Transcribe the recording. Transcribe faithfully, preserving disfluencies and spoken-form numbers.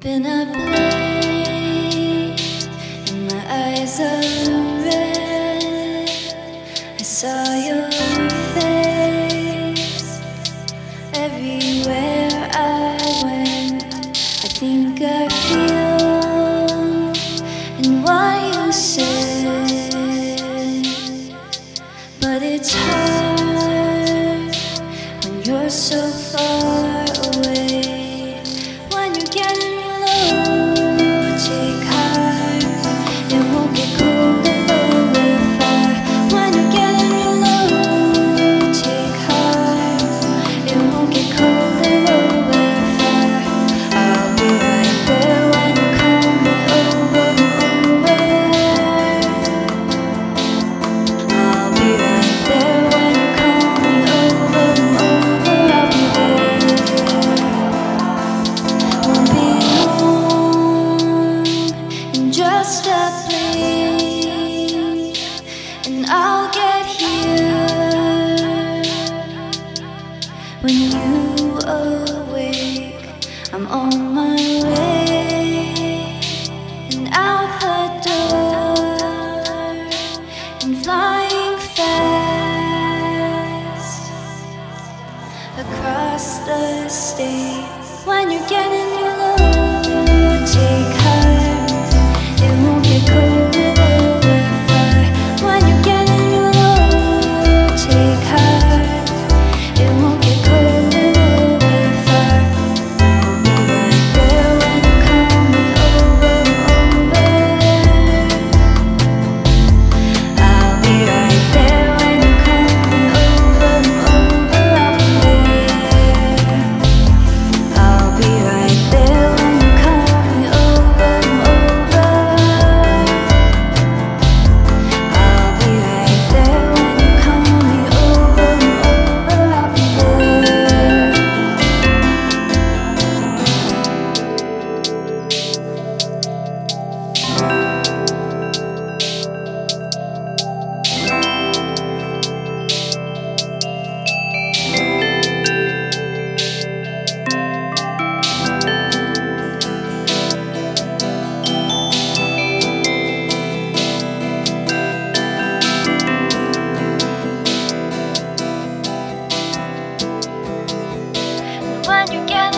Been up late and my eyes are red. I saw your face everywhere I went. I think I feel in what you said, but it's hard when you're so far away. When you're getting take heart, it won't get colder though we're far. When you're getting real low, take heart, it won't get colder though we're far. I'll be right there when you call me over, over. I'll be right there when you call me over, over. I'll be there. Won't be just a blink, and I'll get here when you awake. I'm on my way, and out the door, and flying fast across the state. When you're getting your low, take heart. It won't get colder though we're far. When you're getting real low, take heart. It won't get colder though we're far. I'll be right there when you call me over, over. I'll be right there when you call me over, over. I'll be there. I'll be right there when you call me over, over. I'll be right there when you call me over, over. I'll be there. When you get